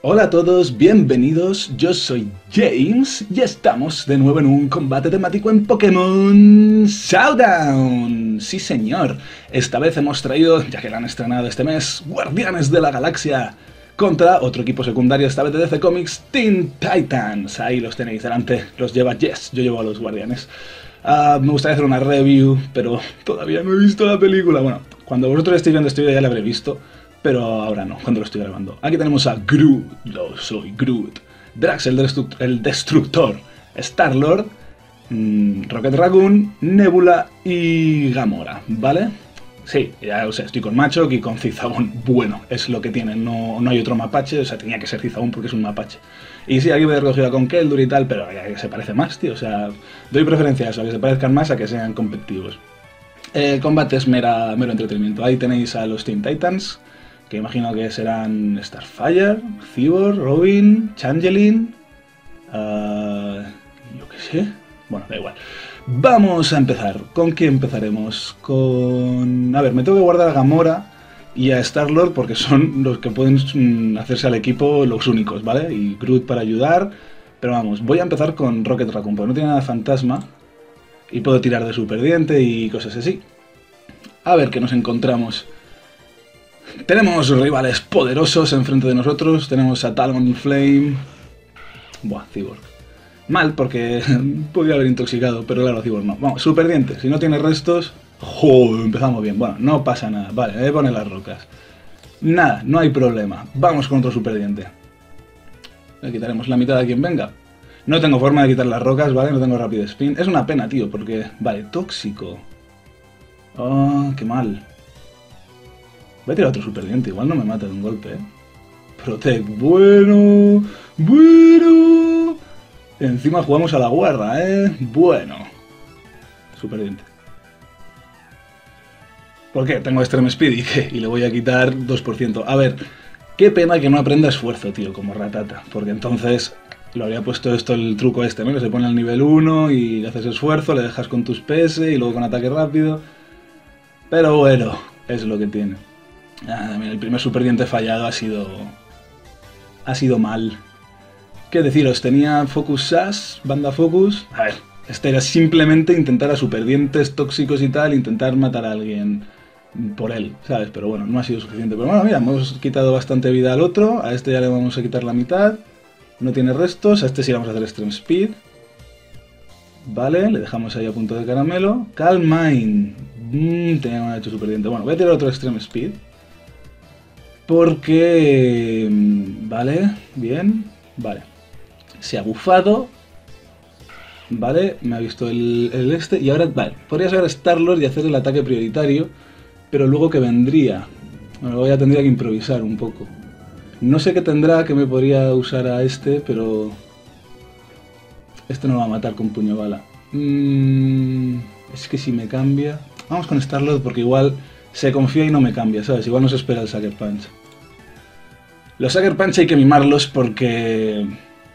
Hola a todos, bienvenidos, yo soy James y estamos de nuevo en un combate temático en Pokémon Showdown. Sí señor, esta vez hemos traído, ya que la han estrenado este mes, Guardianes de la Galaxia contra otro equipo secundario, esta vez de DC Comics, Teen Titans. Ahí los tenéis delante, los lleva Jess, yo llevo a los Guardianes. Me gustaría hacer una review, pero todavía no he visto la película. Bueno, cuando vosotros estéis viendo este vídeo ya la habré visto, pero ahora no, cuando lo estoy grabando. Aquí tenemos a Groot, yo soy Groot, Drax el Destructor, Star-Lord, Rocket Raccoon, Nebula y Gamora, ¿vale? Sí, ya o sea, estoy con Machoke y con Cizaún. Bueno, es lo que tienen, no hay otro mapache, o sea, tenía que ser Cizaún porque es un mapache. Y sí, aquí voy a recoger con Keldur y tal, pero ya que se parece más, tío, o sea, doy preferencia a eso, a que se parezcan más, a que sean competitivos. El combate es mero entretenimiento. Ahí tenéis a los Teen Titans, que imagino que serán Starfire, Cyborg, Robin, Changeling, yo qué sé, bueno, da igual. Vamos a empezar. ¿Con qué empezaremos? Con... A ver, me tengo que guardar a Gamora y a Star-Lord porque son los que pueden hacerse al equipo los únicos, ¿vale? Y Groot para ayudar, pero vamos, voy a empezar con Rocket Raccoon porque no tiene nada de fantasma y puedo tirar de Super Diente y cosas así. A ver qué nos encontramos. Tenemos rivales poderosos enfrente de nosotros. Tenemos a Talonflame. Buah, Cyborg. Mal, porque podría haber intoxicado, pero claro, Cyborg no. Vamos, Super Diente. Si no tiene restos... ¡Joder! Empezamos bien. Bueno, no pasa nada. Vale, me voy a poner las rocas. Nada, no hay problema. Vamos con otro Super Diente. Le quitaremos la mitad a quien venga. No tengo forma de quitar las rocas, ¿vale? No tengo Rapid Spin. Es una pena, tío, porque... Vale, tóxico. Oh, qué mal. Voy a tirar otro Super Diente, igual no me mata de un golpe, ¿eh? Protect, bueno. Encima jugamos a la guarda, ¿eh? Bueno. Super Diente. ¿Por qué? Tengo Extreme Speed y ¿qué? Y le voy a quitar 2%. A ver, qué pena que no aprenda esfuerzo, tío, como Ratata. Porque entonces lo habría puesto esto el truco este, ¿no? Que se pone al nivel 1 y le haces esfuerzo, le dejas con tus PS y luego con ataque rápido. Pero bueno, es lo que tiene. Mira, el primer Super Diente fallado ha sido mal. ¿Qué deciros? Tenía Focus Sash, Banda Focus. A ver, este era simplemente intentar a Super Dientes tóxicos y tal, intentar matar a alguien por él, ¿sabes? Pero bueno, no ha sido suficiente. Pero bueno, mira, hemos quitado bastante vida al otro. A este ya le vamos a quitar la mitad. No tiene restos. A este sí vamos a hacer Extreme Speed. Vale, le dejamos ahí a punto de caramelo. Calm Mind. Tenía hecho Super Diente. Bueno, voy a tirar otro Extreme Speed. Porque... Vale, bien, vale. Se ha bufado. Vale, me ha visto el este. Y ahora, vale, podría ser Star-Lord y hacer el ataque prioritario. Pero luego que vendría. Bueno, luego ya tendría que improvisar un poco. No sé qué tendrá que me podría usar a este, pero... Este no lo va a matar con puño bala. Es que si me cambia... Vamos con Star-Lord porque igual... Se confía y no me cambia, ¿sabes? Igual no se espera el Sucker Punch. Los Sucker Punch hay que mimarlos porque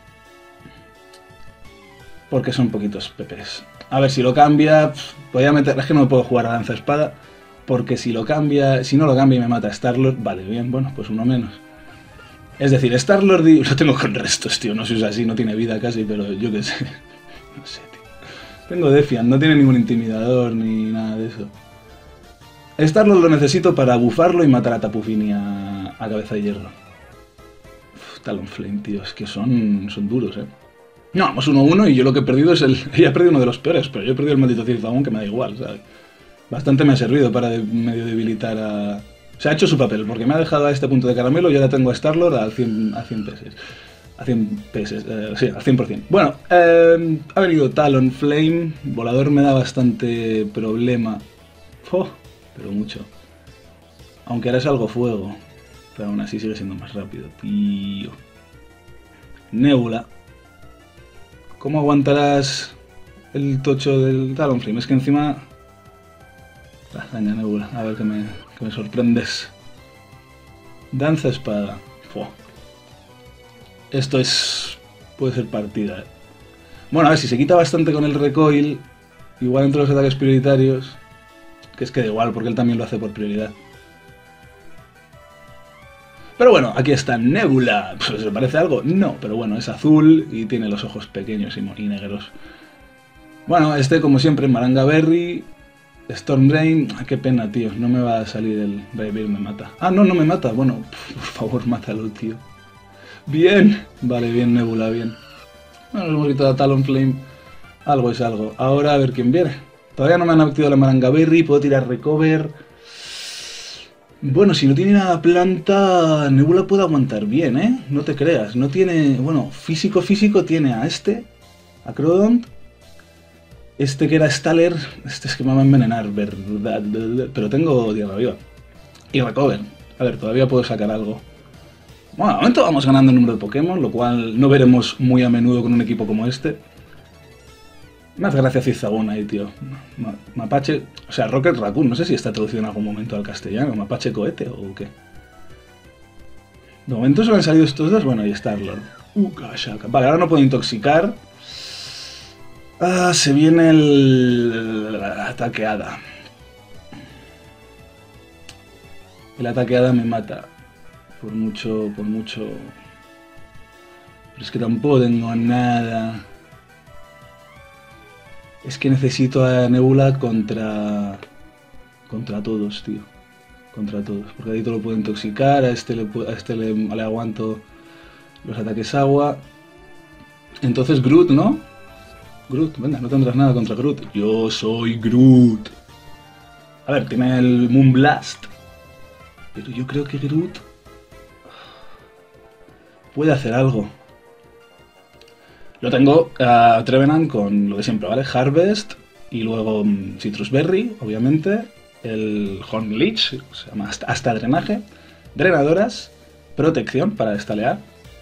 son poquitos PPs. A ver, si lo cambia... Voy a meter... Es que no me puedo jugar a Lanza Espada. Porque si lo cambia... Si no lo cambia y me mata Star-Lord... Vale, bien, bueno, pues uno menos. Es decir, Star-Lord... Lo tengo con restos, tío. No se usa así, no tiene vida casi, pero yo qué sé. No sé, tío. Tengo Defiant, no tiene ningún intimidador ni nada de eso. Star-Lord lo necesito para bufarlo y matar a Tapu Fini a cabeza de hierro. Talonflame, tío, es que son duros, ¿eh? No, vamos 1-1 y yo lo que he perdido es el... Ella ha perdido uno de los peores, pero yo he perdido el maldito Cizaún, que me da igual, ¿sabes? Bastante me ha servido para medio debilitar a... Se ha hecho su papel, porque me ha dejado a este punto de caramelo y ahora tengo a Star-Lord a 100 PS. A 100 PS, sí, al 100%. Bueno, ha venido Talonflame. Volador me da bastante problema. Pero mucho. Aunque ahora es algo fuego. Pero aún así sigue siendo más rápido, tío. Nebula. ¿Cómo aguantarás el tocho del Talonflame? Es que encima... Daña Nebula, a ver que me sorprendes. Danza Espada. Esto es... puede ser partida, ¿eh? Bueno, a ver, si se quita bastante con el recoil, igual entre los ataques prioritarios... Que es que da igual, porque él también lo hace por prioridad. Pero bueno, aquí está Nebula. Pues, ¿se parece algo? No, pero bueno, es azul y tiene los ojos pequeños y negros. Bueno, este como siempre, Maranga Berry, Storm Drain. Qué pena, tío, no me va a salir el Baby, me mata. Ah, no, no me mata. Bueno, por favor, mátalo, tío. Bien, vale, bien, Nebula, bien. Bueno, hemos quitado a Talonflame. Algo es algo. Ahora a ver quién viene. Todavía no me han activado la Maranga Berry, puedo tirar Recover. Bueno, si no tiene nada planta, Nebula puede aguantar bien, ¿eh? No te creas, no tiene... Bueno, físico tiene a este, a Crodont. Este que era Staller, este es que me va a envenenar, ¿verdad? Pero tengo Tierra Viva. Y Recover. A ver, todavía puedo sacar algo. Bueno, de momento vamos ganando el número de Pokémon, lo cual no veremos muy a menudo con un equipo como este. Me hace gracia Zigzagoon ahí, tío. Mapache, o sea, Rocket Raccoon, no sé si está traducido en algún momento al castellano, Mapache Cohete o qué. De momento solo han salido estos dos, bueno, y Starlord. Shaka. Vale, ahora no puedo intoxicar. Ah, se viene el ataque hada. El ataque hada me mata. Por mucho... Pero es que tampoco tengo nada... Es que necesito a Nebula contra todos, tío. Contra todos. Porque ahí te lo puedo intoxicar, a este le aguanto los ataques agua. Entonces Groot, ¿no? Groot, venga, no tendrás nada contra Groot. Yo soy Groot. A ver, tiene el Moonblast. Pero yo creo que Groot puede hacer algo. Lo tengo a Trevenant con lo de siempre, ¿vale? Harvest y luego Citrus Berry, obviamente. El Horn Leech, se llama hasta drenaje. Drenadoras, protección para estalear.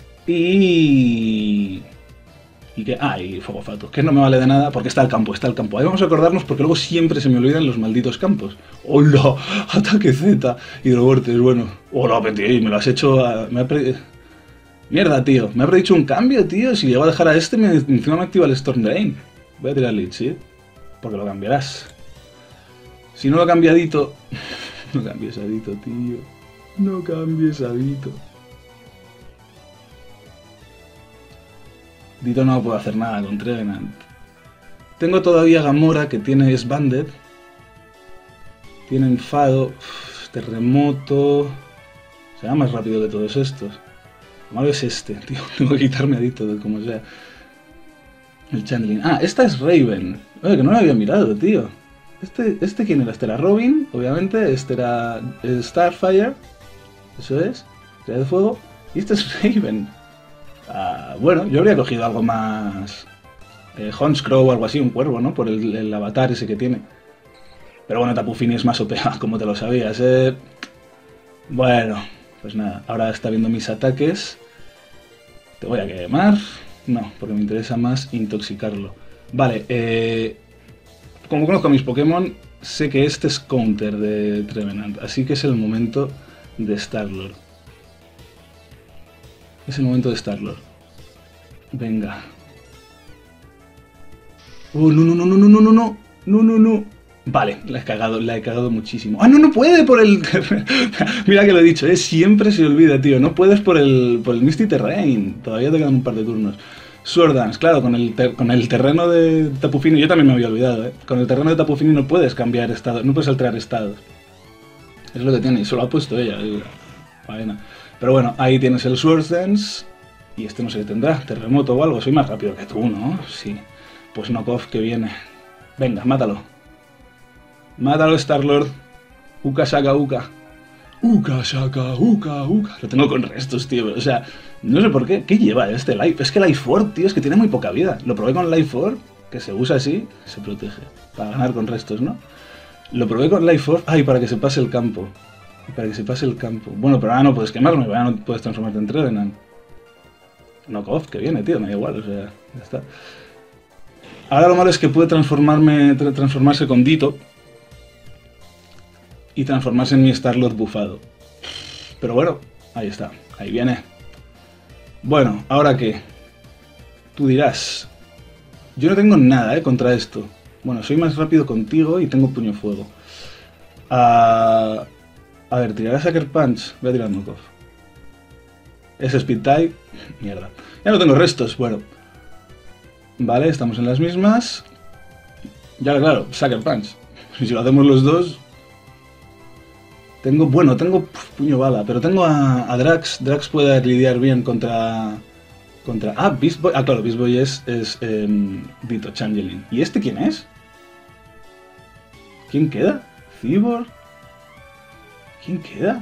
Y que... Ah, y Fuego Fatuo, que no me vale de nada porque está el campo. Ahí vamos a acordarnos porque luego siempre se me olvidan los malditos campos. ¡Hola! Ataque Z. Hidrovortes, bueno. ¡Hola, Petit! Me lo has hecho... Mierda, tío. Me ha predicho un cambio, tío. Si llego a dejar a este, encima me activa el Storm Drain. Voy a tirar Leech, ¿sí? Porque lo cambiarás. Si no lo cambiadito... No cambies a Dito, tío. No cambies a Dito. Dito no puedo hacer nada con Trevenant. Tengo todavía Gamora, que tiene Sbanded. Tiene Enfado. Terremoto. Será más rápido que todos estos. Lo malo es este, tío. Tengo que quitarme a Dito, como sea. El Channeling. Ah, esta es Raven. Oye, que no la había mirado, tío. ¿Este quién era? Este era Robin, obviamente. Este era Starfire. Eso es. Estrella de fuego. Y este es Raven. Bueno, yo habría cogido algo más... Honchcrow o algo así, un cuervo, ¿no? Por el avatar ese que tiene. Pero bueno, Tapu Fini es más OP, como te lo sabías, Bueno, pues nada. Ahora está viendo mis ataques. Te voy a quemar. No, porque me interesa más intoxicarlo. Vale, como conozco a mis Pokémon, sé que este es counter de Trevenant. Así que es el momento de Starlord. Es el momento de Starlord. Venga. No, no, no, no, no, no, no, no. No, no, no. Vale, la he cagado muchísimo. ¡Ah, no, no puede por el... Mira que lo he dicho, siempre se olvida, tío. No puedes por el Misty Terrain. Todavía te quedan un par de turnos. Sword Dance, claro, con el terreno de Tapu Fini, yo también me había olvidado, Con el terreno de Tapu Fini no puedes cambiar estado, no puedes alterar estados. Es lo que tiene, y solo ha puesto ella. Faena. Pero bueno, ahí tienes el Sword Dance. Y este no sé qué tendrá, terremoto o algo. Soy más rápido que tú, ¿no? Sí. Pues Knockoff que viene. Venga, mátalo. Mátalo, Starlord. Uka Shaka Uka. Uka Shaka Uka Uka. Lo tengo con restos, tío. O sea, no sé por qué. ¿Qué lleva este Life? Es que Life Orb, tío, es que tiene muy poca vida. Lo probé con Life Orb, que se usa así, se protege. Para ganar con restos, ¿no? Lo probé con Life Orb. Ay, para que se pase el campo. Para que se pase el campo. Bueno, pero ahora no puedes quemarme, ahora no puedes transformarte en Trevenant. Knockoff, que viene, tío, me da igual, o sea, ya está. Ahora lo malo es que puede transformarse con Dito y transformarse en mi Starlord bufado. Pero bueno, ahí está, ahí viene. Bueno, ¿ahora qué? Tú dirás. Yo no tengo nada, contra esto. Bueno, soy más rápido contigo y tengo puño fuego. A ver, ¿tirará Sucker Punch? Voy a tirar Knockoff. Es Speed Type. Mierda. Ya no tengo restos. Bueno. Vale, estamos en las mismas. Ya, claro, Sucker Punch. Si lo hacemos los dos... Tengo puño bala, pero tengo a Drax. Drax puede lidiar bien contra... Ah, Beast Boy. Ah, claro, Beast Boy es Vito Changeling. ¿Y este quién es? ¿Quién queda? ¿Cyborg? ¿Quién queda?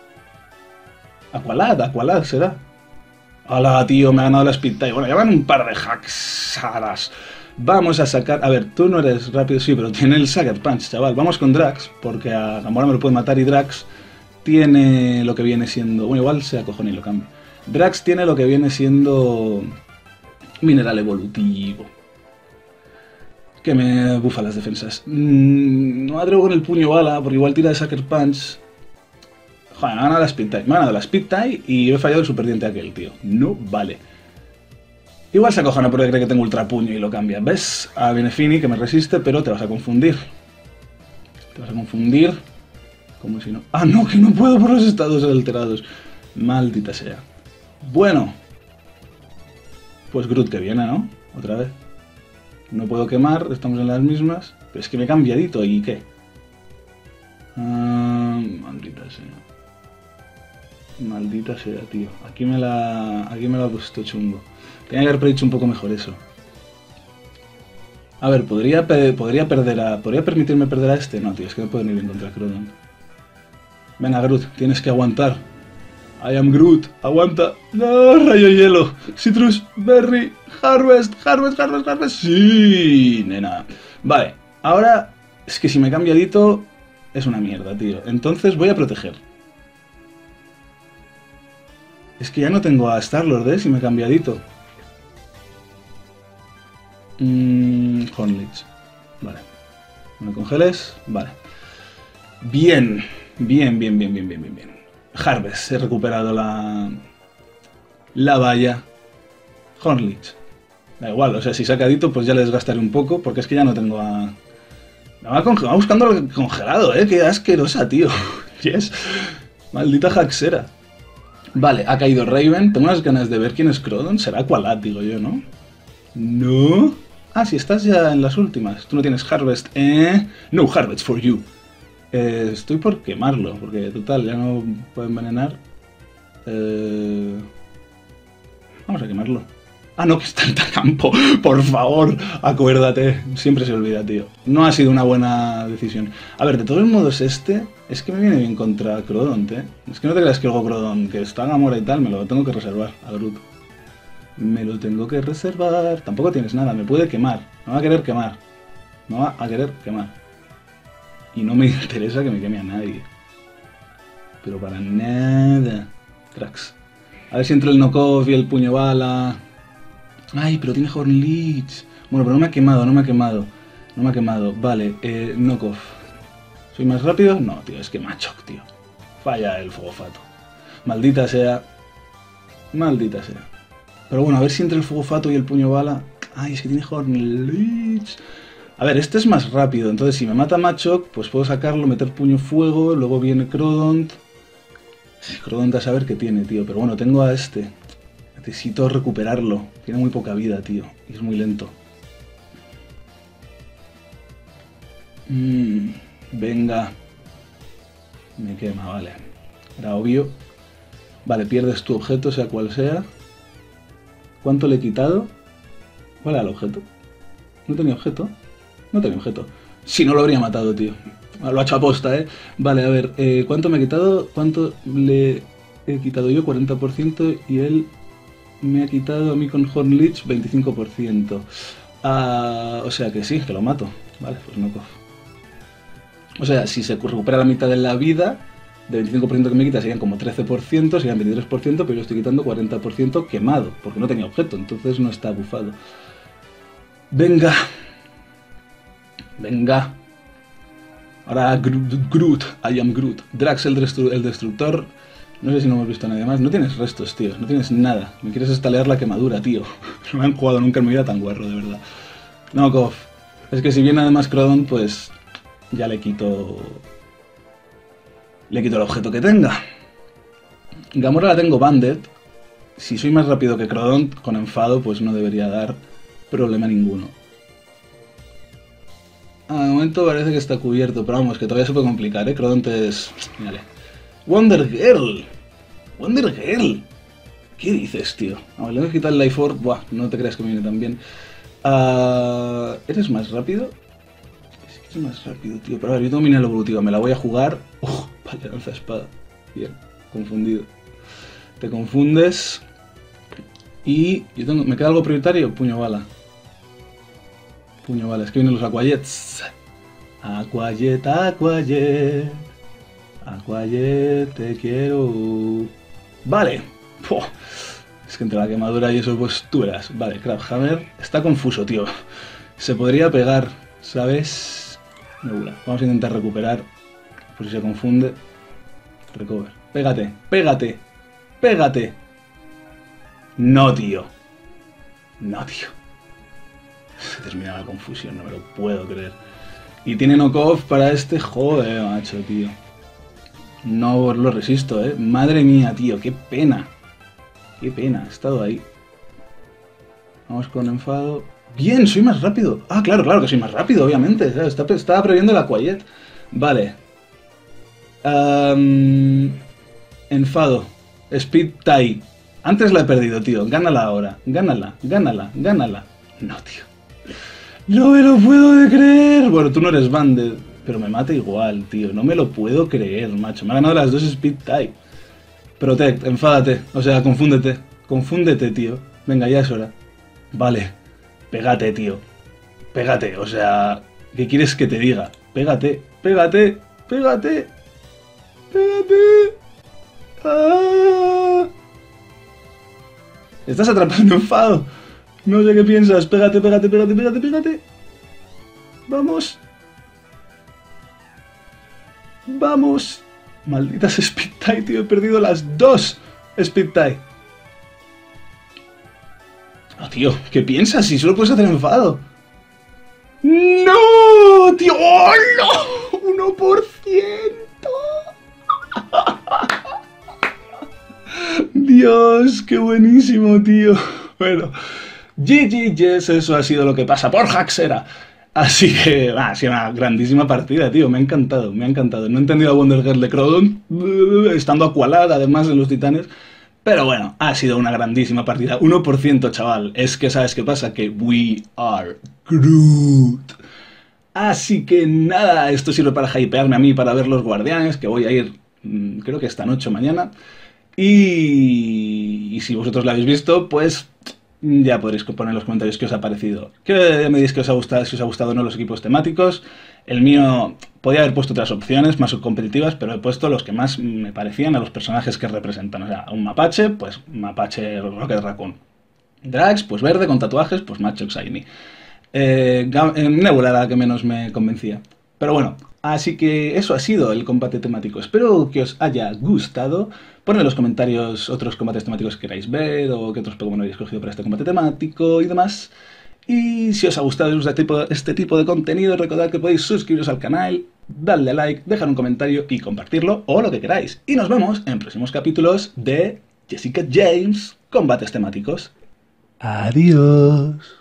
Aqualad será. Hola, tío, me ha ganado la Speed Type. Bueno, ya van un par de hacksadas. Vamos a sacar... A ver, tú no eres rápido, sí, pero tiene el Sucker Punch, chaval. Vamos con Drax, porque a Gamora me lo puede matar y Drax tiene lo que viene siendo... Bueno, igual se acojona y lo cambio. Drax tiene lo que viene siendo... Mineral evolutivo. Que me bufa las defensas. No me atrevo con el puño bala, porque igual tira de Sucker Punch. Joder, me ha ganado la Speed Type. Me ha ganado la Speed Type y he fallado el super diente aquel, tío. No vale. Igual se acojona porque cree que tengo ultra puño y lo cambia. ¿Ves? Ahora viene Fini que me resiste, pero te vas a confundir. Te vas a confundir. Como si no... ¡Ah, no! Que no puedo por los estados alterados. Maldita sea. Bueno. Pues Groot que viene, ¿no? Otra vez. No puedo quemar, estamos en las mismas. Pero es que me he cambiadito, ¿y qué? Maldita sea. Maldita sea, tío. Aquí me la ha puesto chungo. Tenía que haber predicho un poco mejor eso. A ver, ¿podría permitirme perder a este? No, tío, es que no puedo ni bien contra Crodon. Venga, Groot, tienes que aguantar. I am Groot, aguanta. No, rayo hielo. Citrus, berry, harvest. Sí, nena. Vale, ahora es que si me cambia Dito es una mierda, tío. Entonces voy a proteger. Es que ya no tengo a Star-Lord, ¿eh? Si me cambia Dito. Hornlich. Vale. No me congeles. Vale. Bien. Harvest. He recuperado la valla. Hornlich. Da igual, o sea, si saca Dito, pues ya le desgastaré un poco, porque es que ya no tengo a... Me va buscando lo congelado, qué asquerosa, tío. Yes. Maldita hacksera. Vale, ha caído Raven. Tengo unas ganas de ver quién es Crodon. Será Aqualad, digo yo, ¿no? No. Ah, si estás ya en las últimas. Tú no tienes Harvest, No Harvest for you. Estoy por quemarlo, porque total, ya no puedo envenenar. Vamos a quemarlo. Ah, no, que está en campo. Por favor, acuérdate. Siempre se olvida, tío. No ha sido una buena decisión. A ver, de todos modos este... Es que me viene bien contra Crodon, Es que no te creas que luego Crodon, que está Gamora y tal, me lo tengo que reservar a Groot. Me lo tengo que reservar. Tampoco tienes nada, me puede quemar. Me va a querer quemar. Me va a querer quemar. Y no me interesa que me queme a nadie. Pero para nada. Cracks. A ver si entre el knockoff y el puño bala... Ay, pero tiene Hornlich. Bueno, pero no me ha quemado. Vale, knockoff. ¿Soy más rápido? No, tío, es que Machok, tío. Falla el fuego fato. Maldita sea. Pero bueno, a ver si entre el fuego fato y el puño bala... Ay, es que tiene Hornlich. A ver, este es más rápido. Entonces, si me mata Machok, pues puedo sacarlo, meter puño fuego. Luego viene Crodon. Crodon a saber qué tiene, tío. Pero bueno, tengo a este. Necesito recuperarlo. Tiene muy poca vida, tío. Y es muy lento. Venga. Me quema, vale. Era obvio. Vale, pierdes tu objeto, sea cual sea. ¿Cuánto le he quitado? ¿Cuál era el objeto? ¿No tenía objeto? No tenía objeto. Si no lo habría matado, tío. Lo ha hecho a posta, Vale, a ver. ¿Cuánto me ha quitado? ¿Cuánto le he quitado yo? 40%. Y él me ha quitado a mí con Hornlich 25%. O sea que sí, que lo mato. Vale, pues no cojo. O sea, si se recupera la mitad de la vida, de 25% que me quita serían como 13%, serían 23%, pero yo estoy quitando 40% quemado, porque no tenía objeto, entonces no está bufado. Venga. Ahora Groot, I am Groot. Drax el destructor. No sé si no hemos visto a nadie más. No tienes restos, tío. No tienes nada. Me quieres estalear la quemadura, tío. No me han jugado nunca en mi vida tan guarro, de verdad. No, Kof. Es que si viene además Crodon, pues... Ya le quito el objeto que tenga. Gamora la tengo banded. si soy más rápido que Crodont, con enfado, pues no debería dar problema ninguno. De momento parece que está cubierto, pero vamos, que todavía se puede complicar, ¿eh? Crodont es... Mírale. Wonder Girl. Wonder Girl. ¿Qué dices, tío? Vamos, le voy a quitar el Life Orb. Buah, no te creas que me viene tan bien. ¿Eres más rápido? Es que es más rápido, tío. Pero a ver, yo tengo mineral evolutivo, me la voy a jugar. Vale, lanza espada. Bien, confundido. Te confundes. Y yo tengo... ¿Me queda algo prioritario? Puño bala. Puño bala. Es que vienen los Aquajets. Aquajet, Aquajet. Aquajet, te quiero. Vale. Es que entre la quemadura y eso, pues tú verás. Vale, Crabhammer está confuso, tío. Se podría pegar, ¿sabes? Nebula. Vamos a intentar recuperar. Por si se confunde. Recover. Pégate, pégate, pégate. No, tío. No, tío. Se termina la confusión, no me lo puedo creer. Y tiene knockoff para este. Joder, macho, tío. No lo resisto, ¿eh? Madre mía, tío, qué pena. Qué pena, he estado ahí. Vamos con enfado. ¡Bien! ¡Soy más rápido! Ah, claro, claro que soy más rápido, obviamente. Estaba previendo la Quiet. Vale. Enfado. Speed tie. Antes la he perdido, tío. Gánala ahora. Gánala, gánala, gánala. No, tío. No me lo puedo creer. Bueno, tú no eres Banded, pero me mata igual, tío. No me lo puedo creer, macho. Me ha ganado las dos Speed tie. Protect, enfádate, o sea, confúndete. Confúndete, tío. Venga, ya es hora. Vale. Pégate, tío. Pégate, o sea... ¿Qué quieres que te diga? Pégate, pégate, pégate. Pégate. ¡Ah! Estás atrapando enfado. No sé qué piensas. Pégate, pégate, pégate, pégate, pégate. Vamos. Vamos. Malditas Speed tie, tío. He perdido las dos Speed tie. Oh, tío. ¿Qué piensas? Si solo puedes hacer enfado. ¡No! ¡Tío! ¡Oh, no! ¡1%! Dios, qué buenísimo, tío. Bueno, GG, yes, eso ha sido lo que pasa por Haxera. Así que, ha sido una grandísima partida, tío. Me ha encantado, me ha encantado. No he entendido a Wonder Girl de Crodon, estando Aqualad, además, en los titanes. Pero bueno, ha sido una grandísima partida. 1%, chaval. Es que, ¿sabes qué pasa? Que we are Groot. Así que nada, esto sirve para hypearme a mí, para ver los guardianes, que voy a ir, creo que esta noche o mañana. Y si vosotros lo habéis visto, pues ya podréis poner en los comentarios qué os ha parecido. Que me digáis que os ha gustado, si os ha gustado o no los equipos temáticos. El mío podía haber puesto otras opciones más competitivas, pero he puesto los que más me parecían a los personajes que representan. O sea, un mapache, pues mapache Rocket Raccoon. Drax, pues verde, con tatuajes, pues macho Shiny. Nebula era la que menos me convencía. Pero bueno, así que eso ha sido el combate temático. Espero que os haya gustado. Poned en los comentarios otros combates temáticos que queráis ver o qué otros Pokémon habéis escogido para este combate temático y demás. Y si os ha gustado este tipo de contenido, recordad que podéis suscribiros al canal, darle a like, dejar un comentario y compartirlo o lo que queráis. Y nos vemos en próximos capítulos de Jessica James Combates Temáticos. Adiós.